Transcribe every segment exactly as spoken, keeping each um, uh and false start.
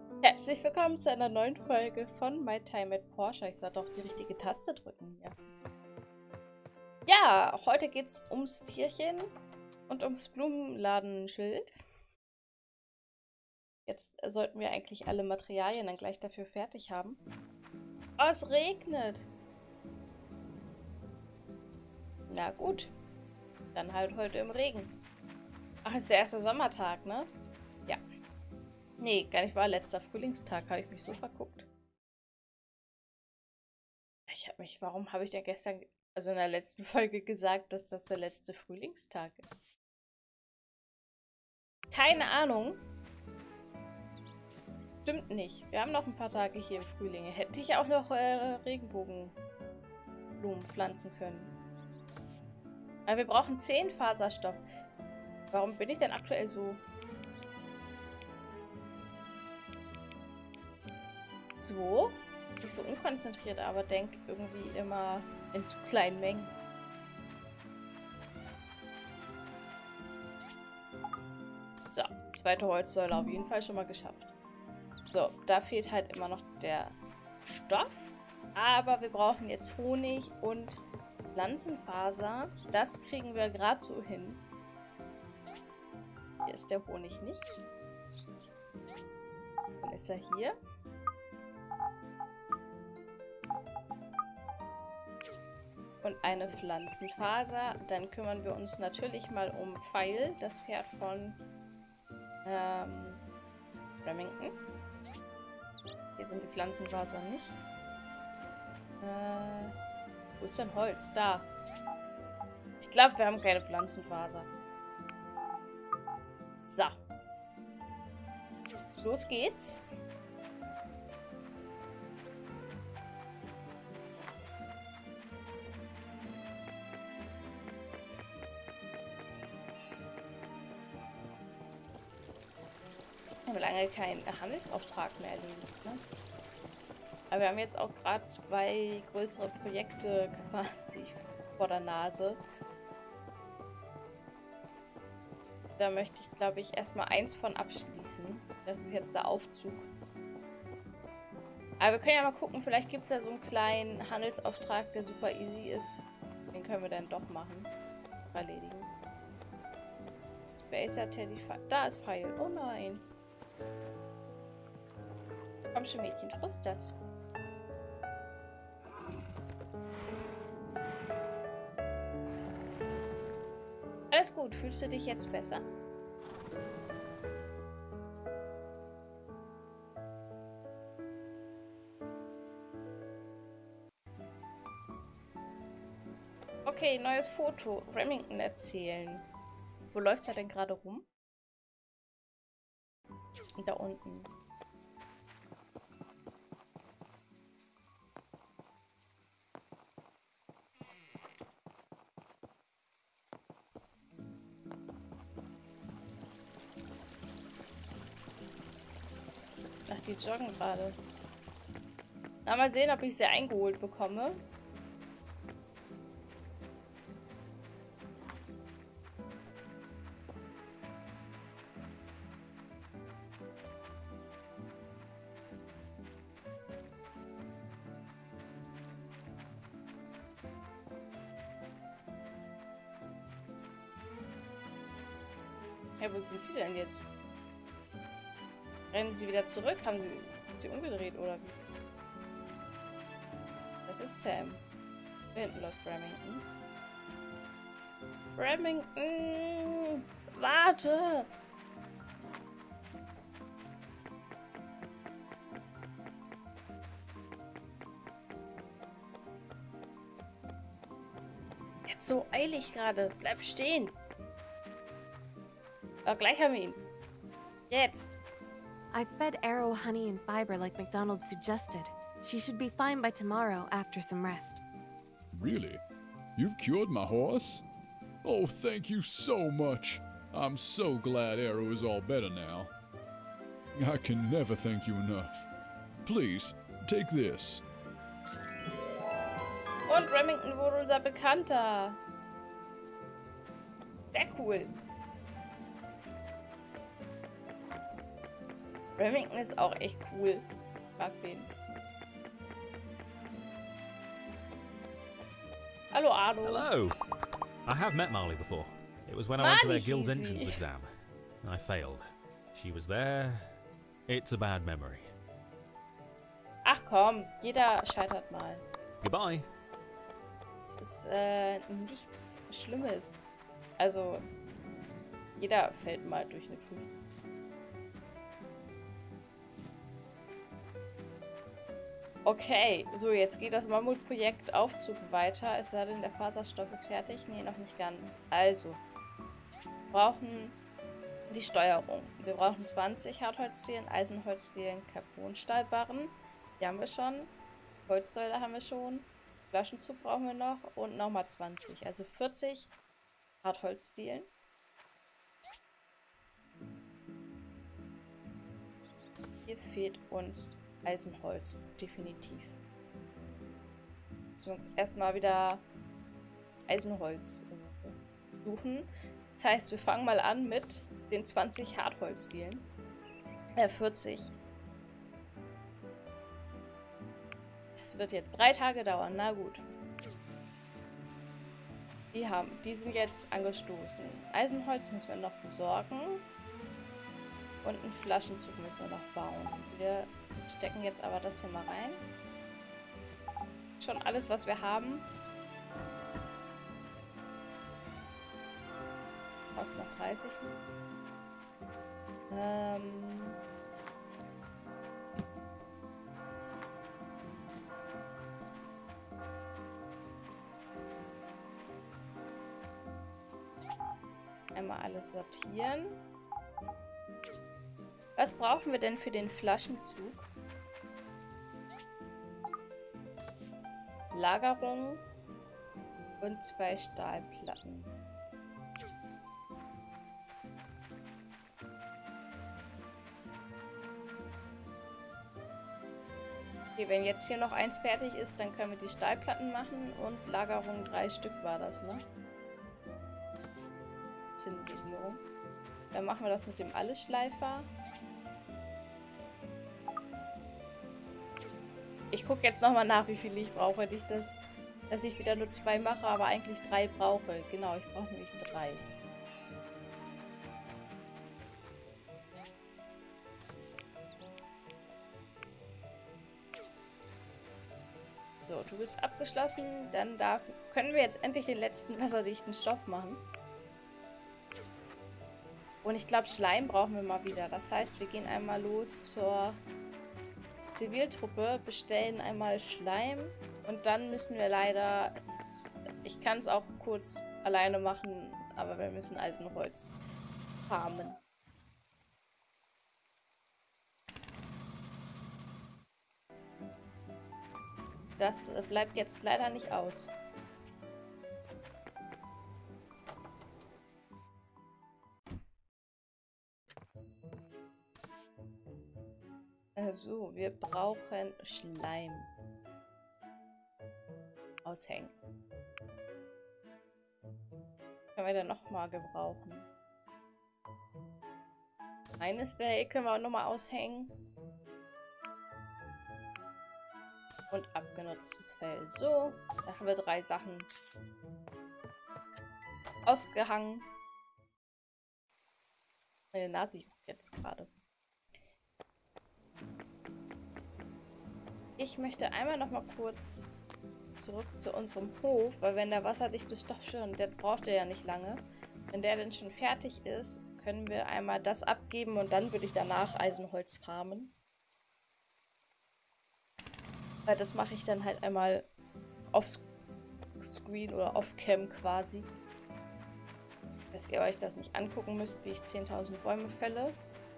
Herzlich willkommen zu einer neuen Folge von My Time at Porsche. Ich sollte auch die richtige Taste drücken hier. Ja, heute geht's ums Tierchen und ums Blumenladenschild. Jetzt sollten wir eigentlich alle Materialien dann gleich dafür fertig haben. Oh, es regnet. Na gut, dann halt heute im Regen. Ach, ist der erste Sommertag, ne? Ja. Nee, gar nicht wahr. Letzter Frühlingstag, habe ich mich so verguckt. Ich habe mich, warum habe ich denn gestern, also in der letzten Folge gesagt, dass das der letzte Frühlingstag ist? Keine Ahnung. Stimmt nicht. Wir haben noch ein paar Tage hier im Frühling. Hätte ich auch noch äh, Regenbogenblumen pflanzen können. Aber wir brauchen zehn Faserstoff. Warum bin ich denn aktuell so... So? Ich so unkonzentriert, aber denke irgendwie immer in zu kleinen Mengen. So, zweite Holzsäule auf jeden Fall schon mal geschafft. So, da fehlt halt immer noch der Stoff. Aber wir brauchen jetzt Honig und Pflanzenfaser. Das kriegen wir gerade so hin. Hier ist der Honig nicht. Dann ist er hier. Und eine Pflanzenfaser. Dann kümmern wir uns natürlich mal um Pfeil, das Pferd von ähm, Remington. Hier sind die Pflanzenfasern nicht. Äh, wo ist denn Holz? Da. Ich glaube, wir haben keine Pflanzenfaser. So. Los geht's. Ich habe lange keinen Handelsauftrag mehr erledigt, ne? Aber wir haben jetzt auch gerade zwei größere Projekte quasi vor der Nase. Da möchte ich, glaube ich, erstmal eins von abschließen. Das ist jetzt der Aufzug. Aber wir können ja mal gucken, vielleicht gibt es ja so einen kleinen Handelsauftrag, der super easy ist. Den können wir dann doch machen. Erledigen. Spacer Teddy. Da ist Pfeil. Oh nein. Komm schon, Mädchen, frisst das. Alles gut, fühlst du dich jetzt besser? Okay, neues Foto. Remington erzählen. Wo läuft er denn gerade rum? Da unten. Ach, die joggen gerade. Na, mal sehen, ob ich sie eingeholt bekomme. Ja, wo sind die denn jetzt? Rennen sie wieder zurück? Haben sie, sind sie umgedreht oder wie? Das ist Sam. Da hinten läuft Remington. Remington! Warte! Jetzt so eilig gerade. Bleib stehen. Aber gleich haben wir ihn. Jetzt. I fed Arrow honey and fiber like McDonald suggested. She should be fine by tomorrow after some rest. Really? You've cured my horse? Oh, thank you so much. I'm so glad Arrow is all better now. I can never thank you enough. Please, take this. Und Remington wurde unser Bekannter. Sehr cool. Remington ist auch echt cool. Ich mag den. Hallo, Arno. Hello. I have met Marley before. It was when I went to their Marley guild's hieß sie. entrance exam. I failed. She was there. It's a bad memory. Ach komm, jeder scheitert mal. Goodbye. Es ist äh, nichts Schlimmes. Also, jeder fällt mal durch eine Prüfung. Okay, so jetzt geht das Mammutprojekt Aufzug weiter. Es sei denn, der Faserstoff ist fertig. Nee, noch nicht ganz. Also, wir brauchen die Steuerung. Wir brauchen zwanzig Hartholzdielen, Eisenholzdielen, Carbonstahlbarren. Die haben wir schon. Holzsäule haben wir schon. Flaschenzug brauchen wir noch. Und nochmal zwanzig. Also vierzig Hartholzdielen. Hier fehlt uns Eisenholz, definitiv. Jetzt müssen wir erstmal wieder Eisenholz suchen. Das heißt, wir fangen mal an mit den zwanzig Hartholzdielen. Äh, vierzig. Das wird jetzt drei Tage dauern. Na gut. Die haben, die sind jetzt angestoßen. Eisenholz müssen wir noch besorgen. Und einen Flaschenzug müssen wir noch bauen. Wir stecken jetzt aber das hier mal rein. Schon alles, was wir haben. Aus noch dreißig. Ähm... Einmal alles sortieren. Was brauchen wir denn für den Flaschenzug? Lagerung und zwei Stahlplatten. Okay, wenn jetzt hier noch eins fertig ist, dann können wir die Stahlplatten machen und Lagerung drei Stück war das, ne? Zinnlegierung. Dann machen wir das mit dem Allesschleifer. Ich gucke jetzt nochmal nach, wie viel ich brauche. Nicht, dass, dass ich wieder nur zwei mache, aber eigentlich drei brauche. Genau, ich brauche nämlich drei. So, du bist abgeschlossen. Dann darf, können wir jetzt endlich den letzten wasserdichten Stoff machen. Und ich glaube, Schleim brauchen wir mal wieder. Das heißt, wir gehen einmal los zur Ziviltruppe, bestellen einmal Schleim und dann müssen wir leider, ich kann es auch kurz alleine machen, aber wir müssen Eisenholz farmen. Das bleibt jetzt leider nicht aus. So, wir brauchen Schleim. Aushängen. Können wir dann nochmal gebrauchen. Eines Fell können wir auch nochmal aushängen. Und abgenutztes Fell. So, da haben wir drei Sachen ausgehangen. Meine Nase juckt jetzt gerade. Ich möchte einmal noch mal kurz zurück zu unserem Hof, weil wenn der wasserdichte Stoff schon, der braucht ja nicht lange. Wenn der denn schon fertig ist, können wir einmal das abgeben und dann würde ich danach Eisenholz farmen. Weil das mache ich dann halt einmal off-screen oder off-cam quasi. Dass ihr euch das nicht angucken müsst, wie ich zehntausend Bäume fälle.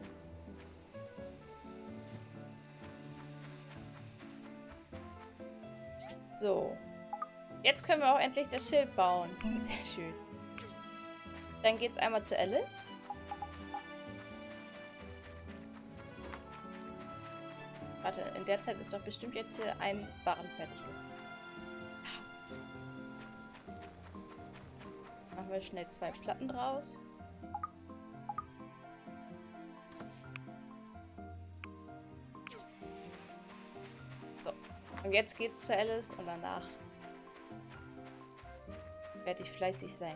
So. Jetzt können wir auch endlich das Schild bauen. Sehr schön. Dann geht's einmal zu Alice. Warte, in der Zeit ist doch bestimmt jetzt hier ein Barren fertig. Machen wir schnell zwei Platten draus. So. Und jetzt geht's zu Alice und danach werde ich fleißig sein.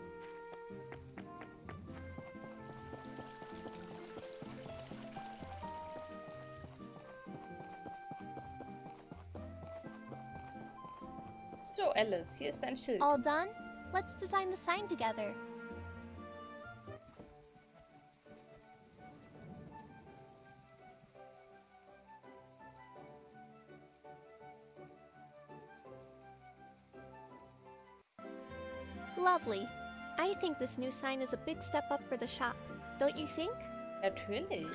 So, Alice, hier ist dein Schild. All done? Let's design the sign together. Lovely. I think this new sign is a big step up for the shop. Don't you think? Natürlich.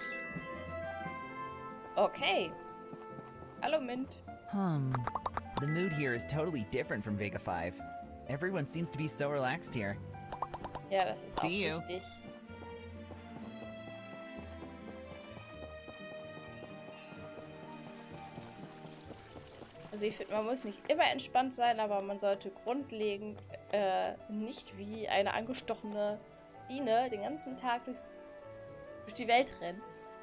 Okay. Hallo, Mint. Hmm. The mood here is totally different from Vega five. Everyone seems to be so relaxed here. Ja, das ist auch See you. wichtig. Also ich finde, man muss nicht immer entspannt sein, aber man sollte grundlegend äh, nicht wie eine angestochene Biene den ganzen Tag durchs, durch die Welt rennen.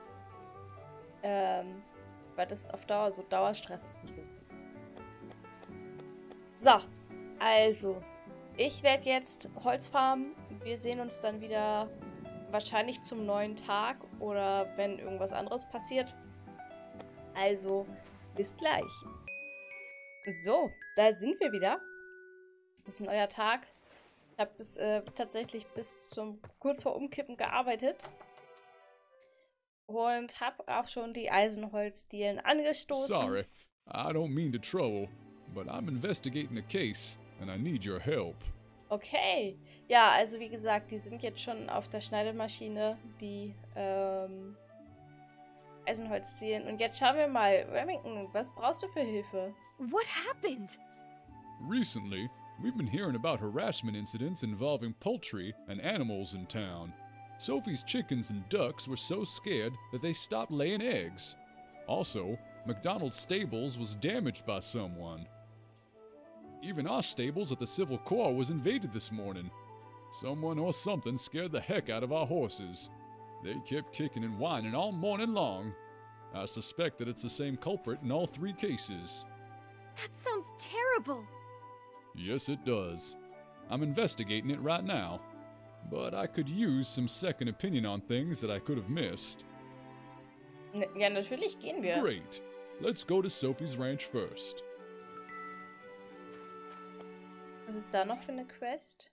Ähm, weil das auf Dauer so Dauerstress ist nicht gesund. So, also, ich werde jetzt Holz farmen. Wir sehen uns dann wieder wahrscheinlich zum neuen Tag oder wenn irgendwas anderes passiert. Also, bis gleich. So, da sind wir wieder. Das ist ein neuer Tag. Ich habe bis, äh, tatsächlich bis zum kurz vor Umkippen gearbeitet. Und habe auch schon die Eisenholzdielen angestoßen. Sorry, I don't mean to trouble, but I'm investigating a case and I need your help. Okay. Ja, also wie gesagt, die sind jetzt schon auf der Schneidemaschine, die ähm, Eisenholzdielen. Und jetzt schauen wir mal, Remington, was brauchst du für Hilfe? What happened? Recently, we've been hearing about harassment incidents involving poultry and animals in town. Sophie's chickens and ducks were so scared that they stopped laying eggs. Also, McDonald's stables was damaged by someone. Even our stables at the Civil Corps was invaded this morning. Someone or something scared the heck out of our horses. They kept kicking and whining all morning long. I suspect that it's the same culprit in all three cases. That sounds terrible. Yes, it does. I'm investigating it right now. But I could use some second opinion on things that I could have missed. N ja, natürlich gehen wir. Great. Let's go to Sophie's Ranch first. Was ist da noch für eine Quest?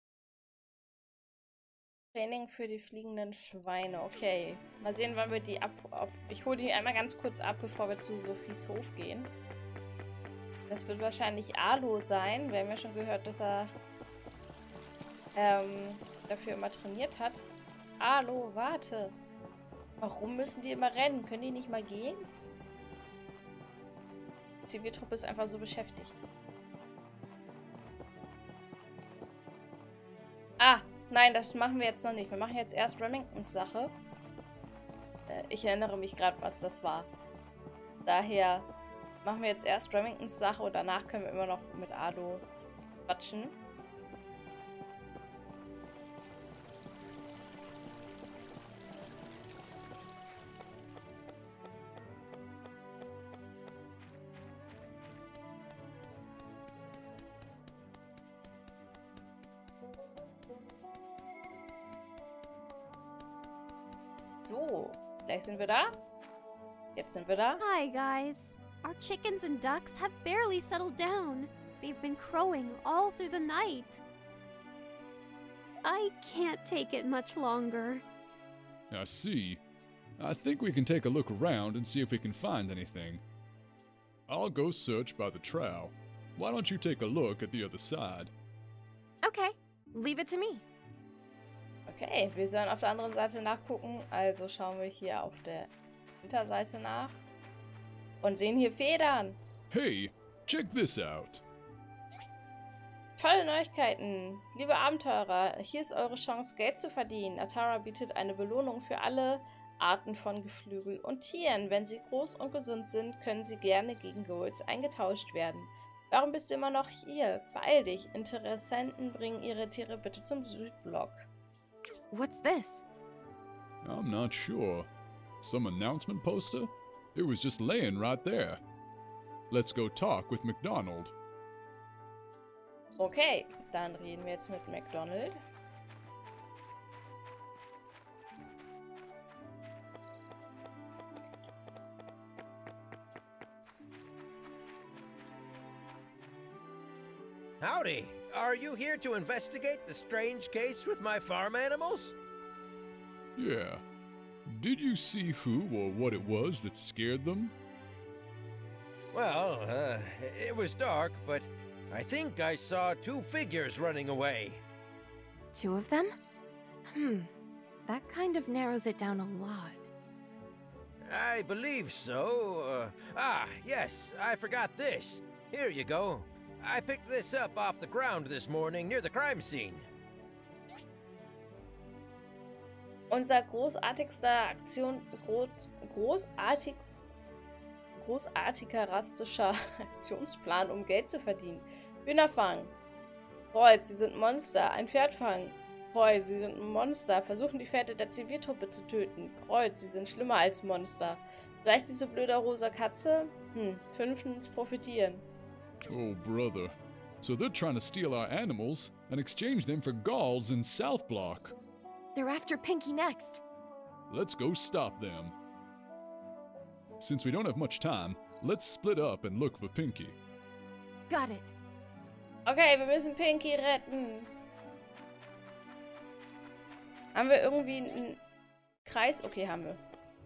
Training für die fliegenden Schweine. Okay. Mal sehen, wann wir die ab... Ob, ich hole die einmal ganz kurz ab, bevor wir zu Sophies Hof gehen. Das wird wahrscheinlich Alo sein. Wir haben ja schon gehört, dass er ähm, dafür immer trainiert hat. Alo, warte. Warum müssen die immer rennen? Können die nicht mal gehen? Die Ziviltruppe ist einfach so beschäftigt. Ah, nein, das machen wir jetzt noch nicht. Wir machen jetzt erst Remingtons Sache. Äh, ich erinnere mich gerade, was das war. Daher machen wir jetzt erst Remingtons Sache und danach können wir immer noch mit Ado quatschen. So, gleich sind wir da. Jetzt sind wir da. Hi, guys. Our chickens and ducks have barely settled down. They've been crowing all through the night. I can't take it much longer. I see. I think we can take a look around and see if we can find anything. I'll go search by the trough. Why don't you take a look at the other side? Okay, leave it to me. Okay, wir sollen auf der anderen Seite nachgucken. Also schauen wir hier auf der Hinterseite nach. Und sehen hier Federn. Hey, check this out. Tolle Neuigkeiten. Liebe Abenteurer, hier ist eure Chance, Geld zu verdienen. Atara bietet eine Belohnung für alle Arten von Geflügel und Tieren. Wenn sie groß und gesund sind, können sie gerne gegen Golds eingetauscht werden. Warum bist du immer noch hier? Beeil dich. Interessenten bringen ihre Tiere bitte zum Südblock. What's this? I'm not sure. Some announcement poster? It was just laying right there. Let's go talk with McDonald. Okay, dann reden wir jetzt mit McDonald. Howdy. Are you here to investigate the strange case with my farm animals? Yeah. Did you see who or what it was that scared them? Well, uh, it was dark, but I think I saw two figures running away. Two of them? Hmm. That kind of narrows it down a lot. I believe so. Uh, ah, yes, I forgot this. Here you go. I picked this up off the ground this morning near the crime scene. Unser großartigster Aktion, groß, großartigst, großartiger rastischer Aktionsplan, um Geld zu verdienen. Hühner fangen. Kreuz, sie sind Monster. Ein Pferd fangen. Kreuz, sie sind ein Monster. Versuchen die Pferde der Ziviltruppe zu töten. Kreuz, sie sind schlimmer als Monster. Vielleicht diese blöde rosa Katze? Hm. Fünftens, profitieren. Oh, brother. So they're trying to steal our animals and exchange them for Gauls in South Block. They're after Pinky next. Let's go stop them. Since we don't have much time, let's split up and look for Pinky. Got it. Okay, wir müssen Pinky retten. Haben wir irgendwie einen Kreis? Okay, haben wir.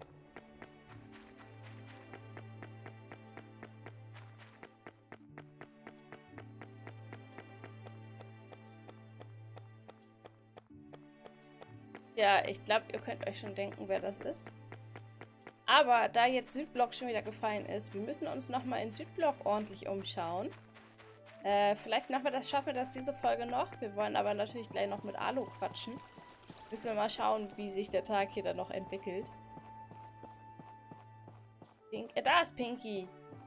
Ja, ich glaube, ihr könnt euch schon denken, wer das ist. Aber da jetzt Südblock schon wieder gefallen ist, wir müssen uns nochmal in Südblock ordentlich umschauen. Äh, vielleicht machen wir das, schaffen wir das diese Folge noch. Wir wollen aber natürlich gleich noch mit Alu quatschen. Müssen wir mal schauen, wie sich der Tag hier dann noch entwickelt. Pink, äh, da ist Pinky.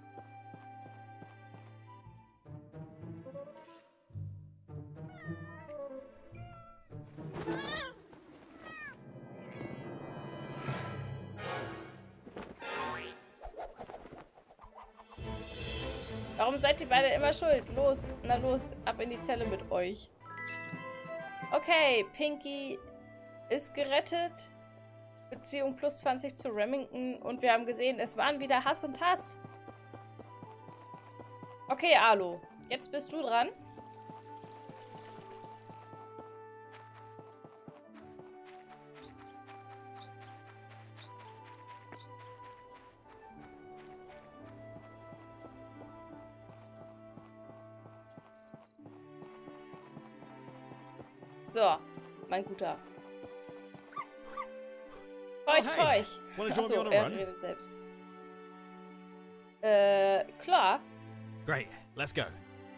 Warum seid ihr beide immer schuld? Los, na los, ab in die Zelle mit euch. Okay, Pinky ist gerettet. Beziehung plus zwanzig zu Remington. Und wir haben gesehen, es waren wieder Hass und Hass. Okay, Alu, jetzt bist du dran. So, mein Guter. Feucht, Oh, hey. feucht. Wanna join Achso, me on a er run? redet selbst. Äh, klar. Great, let's go.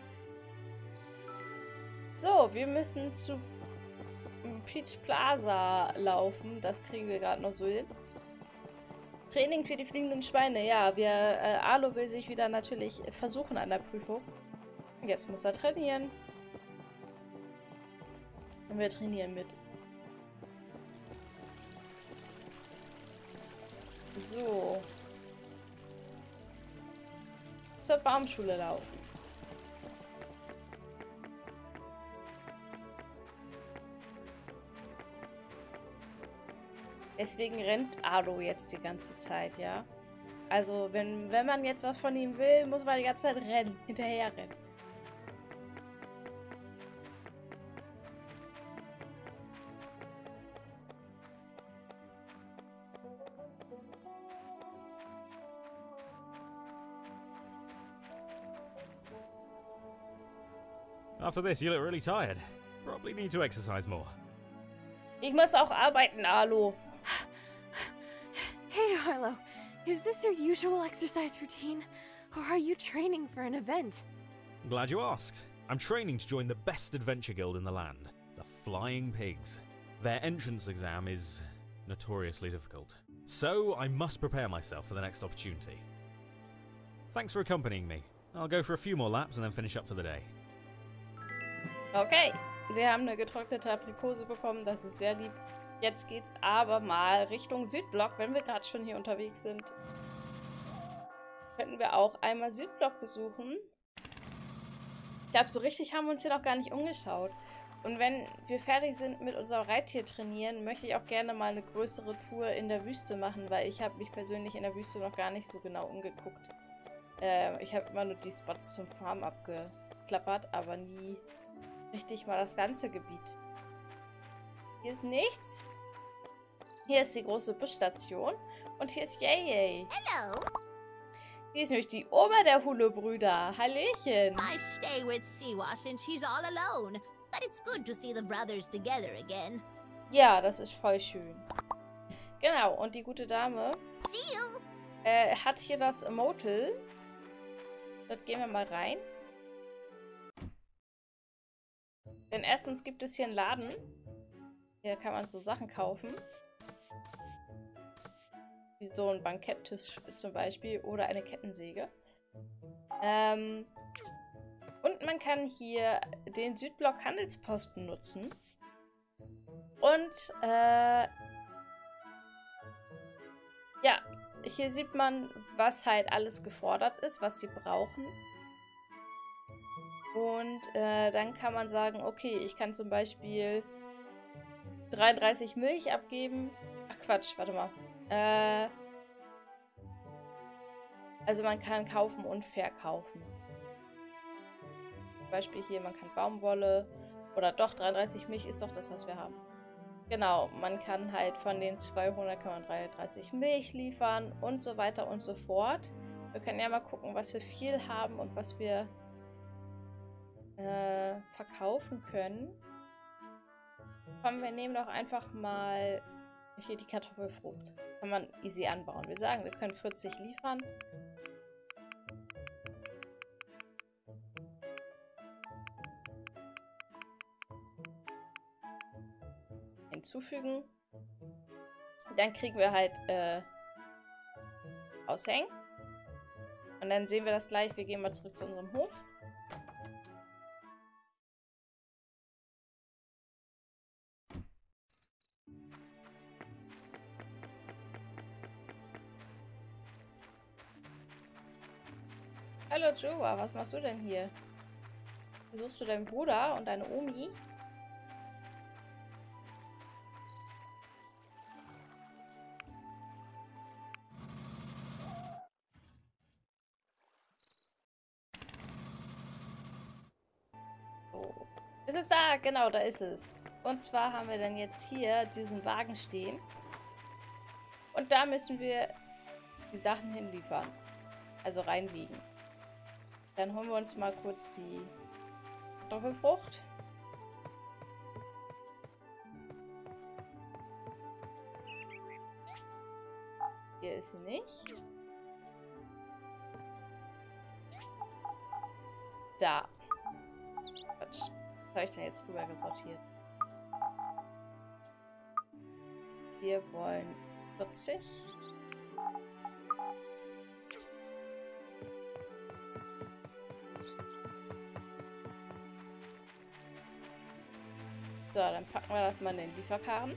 So, wir müssen zu Peach Plaza laufen. Das kriegen wir gerade noch so hin. Training für die fliegenden Schweine. Ja, wir, äh, Alu will sich wieder natürlich versuchen an der Prüfung. Jetzt muss er trainieren. Und wir trainieren mit. So. Zur Baumschule laufen. Deswegen rennt Alu jetzt die ganze Zeit, ja? Also, wenn, wenn man jetzt was von ihm will, muss man die ganze Zeit rennen, hinterher rennen. After this, you look really tired. Probably need to exercise more. Ich muss auch arbeiten, Alu. Hey, Arlo. Is this your usual exercise routine? Or are you training for an event? Glad you asked. I'm training to join the best adventure guild in the land, the Flying Pigs. Their entrance exam is notoriously difficult, so I must prepare myself for the next opportunity. Thanks for accompanying me. I'll go for a few more laps and then finish up for the day. Okay, wir haben eine getrocknete Aprikose bekommen, das ist sehr lieb. Jetzt geht's aber mal Richtung Südblock, wenn wir gerade schon hier unterwegs sind. Könnten wir auch einmal Südblock besuchen. Ich glaube, so richtig haben wir uns hier noch gar nicht umgeschaut. Und wenn wir fertig sind mit unserem Reittier trainieren, möchte ich auch gerne mal eine größere Tour in der Wüste machen, weil ich habe mich persönlich in der Wüste noch gar nicht so genau umgeguckt. Äh, ich habe immer nur die Spots zum Farmen abgeklappert, aber nie richtig mal das ganze Gebiet. Hier ist nichts. Hier ist die große Busstation. Und hier ist Yay Yay. Hello. Hier ist nämlich die Oma der Hule-Brüder. Hallöchen. I stay with Siwa since she's all alone. But it's good to see the brothers together again. Ja, das ist voll schön. Genau, und die gute Dame See you. äh, hat hier das Motel. Dort gehen wir mal rein. Denn erstens gibt es hier einen Laden. Hier kann man so Sachen kaufen. Wie so ein Banketttisch zum Beispiel oder eine Kettensäge. Ähm... Und man kann hier den Südblock Handelsposten nutzen. Und, äh... ja, hier sieht man, was halt alles gefordert ist, was sie brauchen. Und, äh, dann kann man sagen, okay, ich kann zum Beispiel dreiunddreißig Milch abgeben. Ach Quatsch, warte mal. Äh... Also man kann kaufen und verkaufen. Zum Beispiel hier, man kann Baumwolle oder doch, dreiunddreißig Milch ist doch das, was wir haben. Genau, man kann halt von den zweihundert kann man dreiunddreißig Milch liefern und so weiter und so fort. Wir können ja mal gucken, was wir viel haben und was wir äh, verkaufen können. Komm, wir nehmen doch einfach mal hier die Kartoffelfrucht. Kann man easy anbauen. Wir sagen, wir können vierzig liefern. Hinzufügen. Dann kriegen wir halt äh, Aushängen. Und dann sehen wir das gleich. Wir gehen mal zurück zu unserem Hof. Hallo Joa, was machst du denn hier? Besuchst du deinen Bruder und deine Omi? Ist es da? Genau, da ist es. Und zwar haben wir dann jetzt hier diesen Wagen stehen. Und da müssen wir die Sachen hinliefern. Also reinlegen. Dann holen wir uns mal kurz die Kartoffelfrucht. Hier ist sie nicht. Da. Quatsch. Was habe ich denn jetzt rüber gesortiert? Wir wollen vierzig. So, dann packen wir das mal in den Lieferkarren.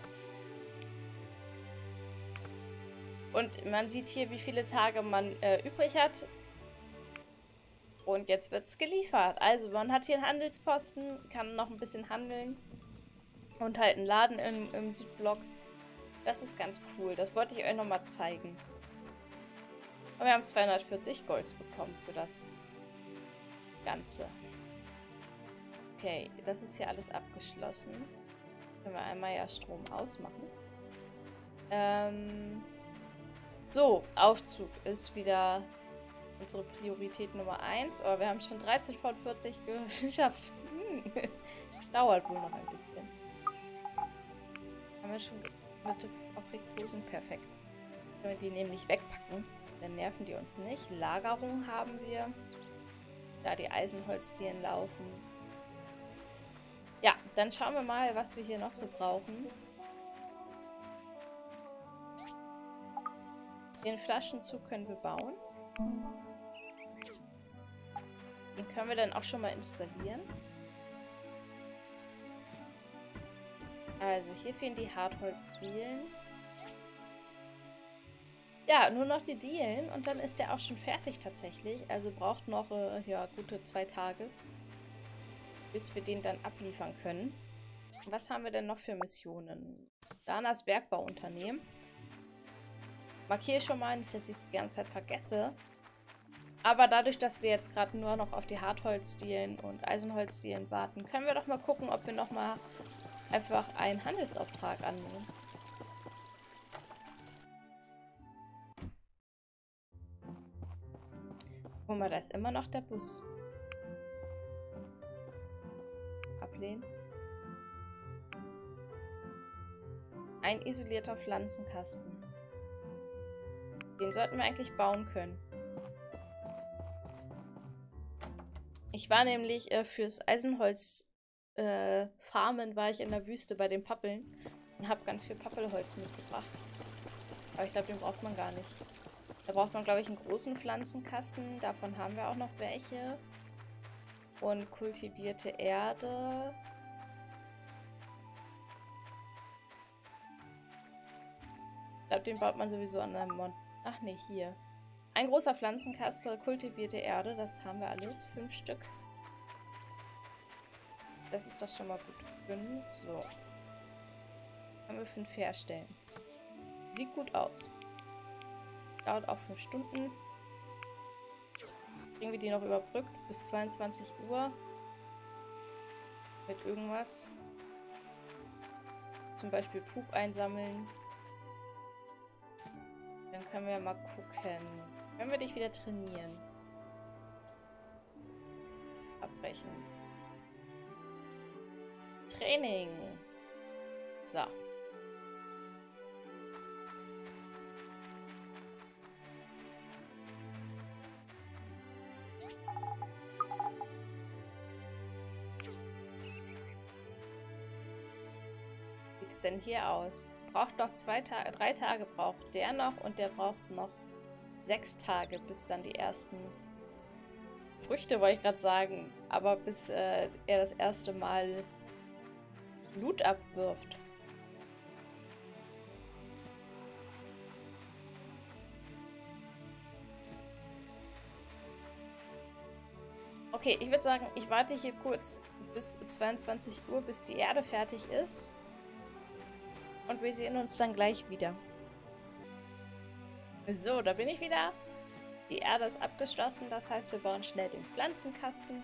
Und man sieht hier, wie viele Tage man äh, übrig hat. Und jetzt wird es geliefert. Also man hat hier einen Handelsposten, kann noch ein bisschen handeln. Und halt einen Laden im, im Südblock. Das ist ganz cool. Das wollte ich euch nochmal zeigen. Und wir haben zweihundertvierzig Golds bekommen für das Ganze. Okay, das ist hier alles abgeschlossen. Können wir einmal ja Strom ausmachen. Ähm, so, Aufzug ist wieder unsere Priorität Nummer eins. Aber wir haben schon dreizehn von vierzig geschafft. Hm. Dauert wohl noch ein bisschen. Haben wir schon geöffnete Aprikosen? Perfekt. Können wir die nämlich wegpacken. Dann nerven die uns nicht. Lagerung haben wir. Da die Eisenholzdielen laufen. Ja, dann schauen wir mal, was wir hier noch so brauchen. Den Flaschenzug können wir bauen. Den können wir dann auch schon mal installieren. Also hier fehlen die Hartholzdielen. Ja, nur noch die Dielen und dann ist der auch schon fertig tatsächlich. Also braucht noch äh, ja, gute zwei Tage, bis wir den dann abliefern können. Was haben wir denn noch für Missionen? Danas Bergbauunternehmen. Markiere ich schon mal, nicht, dass ich es die ganze Zeit vergesse. Aber dadurch, dass wir jetzt gerade nur noch auf die Hartholzdielen und Eisenholzdielen warten, können wir doch mal gucken, ob wir noch mal einfach einen Handelsauftrag annehmen. Guck mal, da ist immer noch der Bus. Ablehnen. Ein isolierter Pflanzenkasten. Den sollten wir eigentlich bauen können. Ich war nämlich äh, fürs Eisenholz äh, Farmen war ich in der Wüste bei den Pappeln und habe ganz viel Pappelholz mitgebracht. Aber ich glaube, den braucht man gar nicht. Da braucht man, glaube ich, einen großen Pflanzenkasten. Davon haben wir auch noch welche. Und kultivierte Erde. Ich glaube, den baut man sowieso an einem Mon. Ach nee, hier. Ein großer Pflanzenkasten, kultivierte Erde. Das haben wir alles. Fünf Stück. Das ist doch schon mal gut. Fünf. So. Können wir fünf herstellen. Sieht gut aus. Dauert auch fünf Stunden. Kriegen wir die noch überbrückt bis zweiundzwanzig Uhr. Mit irgendwas. Zum Beispiel Pup einsammeln. Dann können wir mal gucken. Können wir dich wieder trainieren? Abbrechen. Training. So. Wie sieht's denn hier aus? Braucht noch zwei Tage, drei Tage braucht der noch und der braucht noch sechs Tage, bis dann die ersten Früchte, wollte ich gerade sagen, aber bis äh, er das erste Mal Blut abwirft. Okay, ich würde sagen, ich warte hier kurz bis zweiundzwanzig Uhr, bis die Erde fertig ist. Und wir sehen uns dann gleich wieder. So, da bin ich wieder. Die Erde ist abgeschlossen, das heißt, wir bauen schnell den Pflanzenkasten.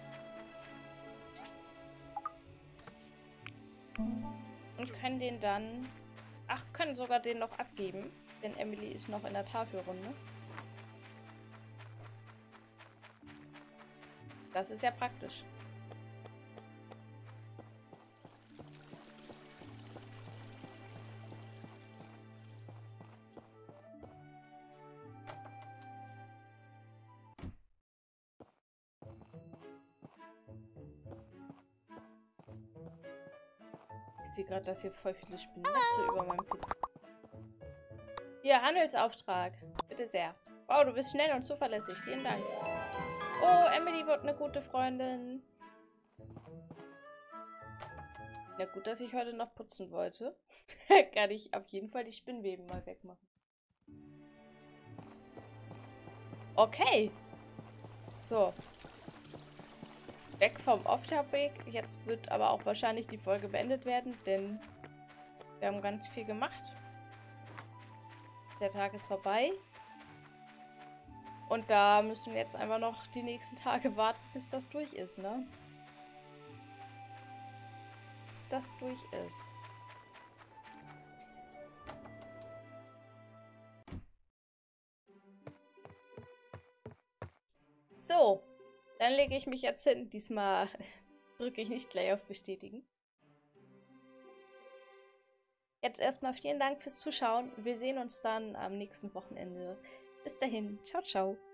Und können den dann... Ach, können sogar den noch abgeben. Denn Emily ist noch in der Tafelrunde. Das ist ja praktisch. Ich sehe gerade, dass hier voll viele Spinnennetze über meinem P C. Hier, Handelsauftrag. Bitte sehr. Wow, du bist schnell und zuverlässig. Vielen Dank. Oh, Emily wird eine gute Freundin. Ja, gut, dass ich heute noch putzen wollte. Kann ich auf jeden Fall die Spinnweben mal wegmachen. Okay. So. Weg vom Off-Topic. Jetzt wird aber auch wahrscheinlich die Folge beendet werden, denn wir haben ganz viel gemacht. Der Tag ist vorbei. Und da müssen wir jetzt einfach noch die nächsten Tage warten, bis das durch ist, ne? Bis das durch ist. So. Dann lege ich mich jetzt hin. Diesmal drücke ich nicht gleich auf Bestätigen. Jetzt erstmal vielen Dank fürs Zuschauen. Wir sehen uns dann am nächsten Wochenende. Bis dahin. Ciao, ciao.